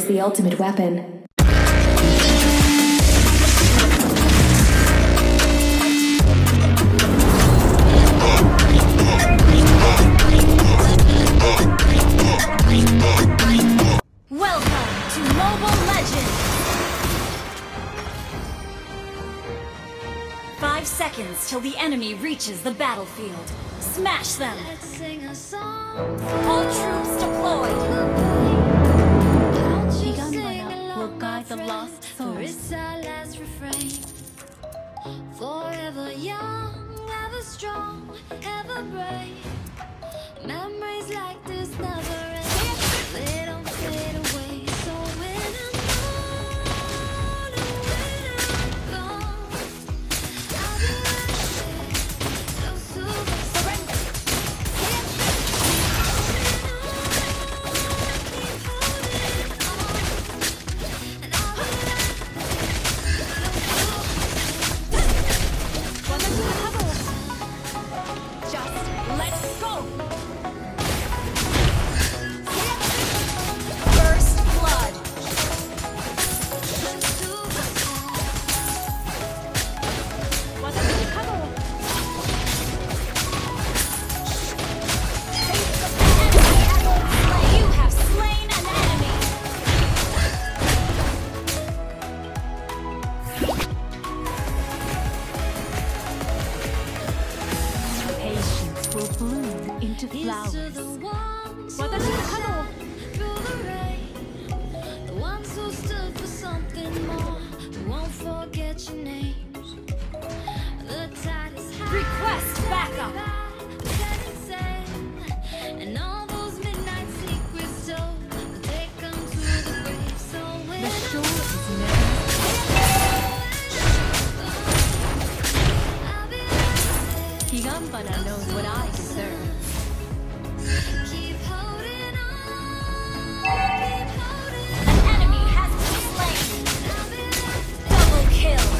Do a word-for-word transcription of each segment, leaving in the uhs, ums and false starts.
is the ultimate weapon. Welcome to Mobile Legends! Five seconds till the enemy reaches the battlefield. Smash them! All troops deployed! Higanbana will guide the lost souls. Forever young, ever strong, ever brave. Memories like this never end. They don't fade away. So when I'm gone, and when I'm gone, I'll be right there. No super surrender. Keep holding on, and I'll be right there. Just let's go! First blood! You have slain an enemy! Patience will bloom into flowers. These are the ones who shine through the rain. The ones who stood for something more. We won't forget your names. The tide is high. Request backup! Setting sail. And all those midnight secrets told. They come to the grave. So when The shore is never. I'll be right Higanbana knows what I deserve. there. Keep holding on. Keep holding on. An enemy has been slain! I'll be right Double kill! there.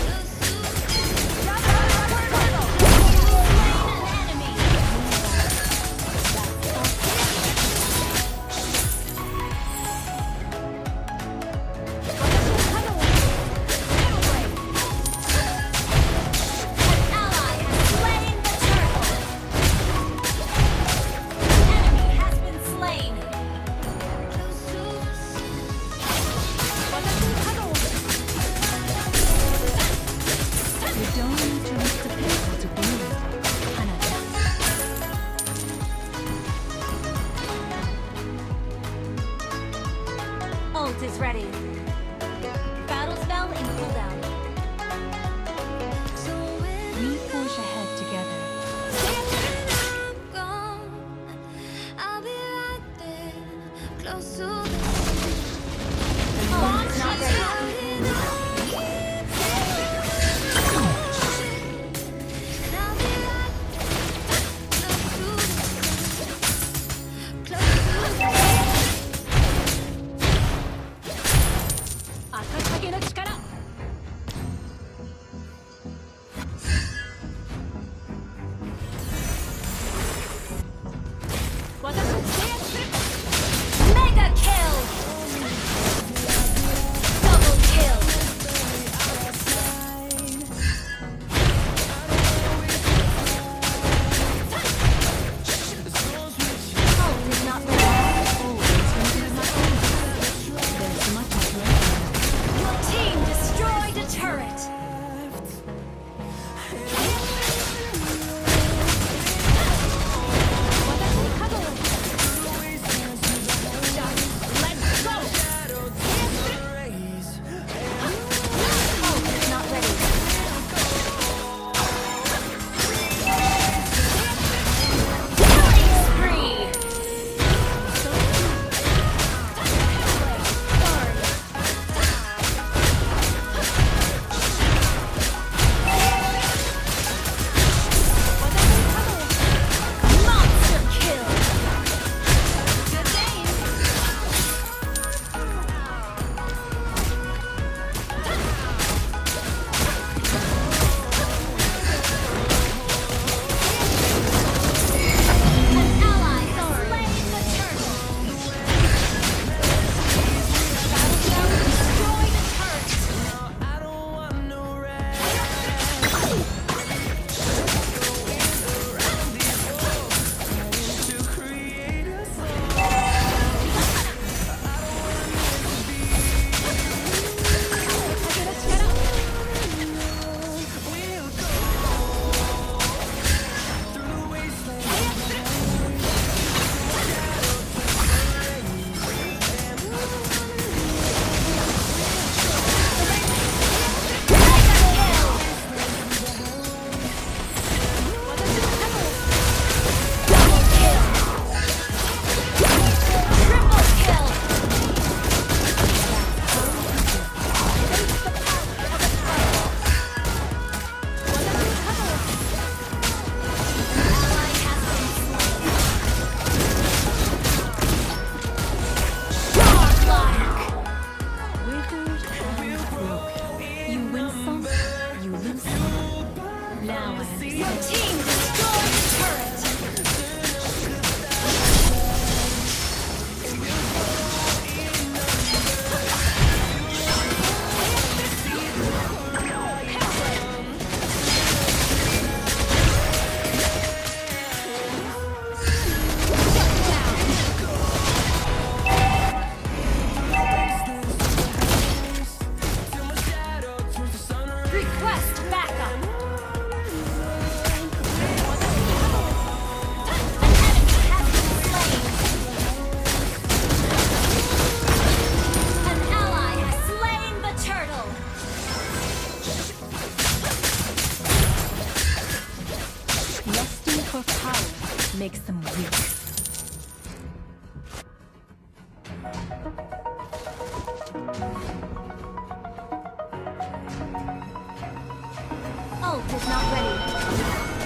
backup! An ally has slain the turtle! Lusting for power makes them weak. Ult is not ready.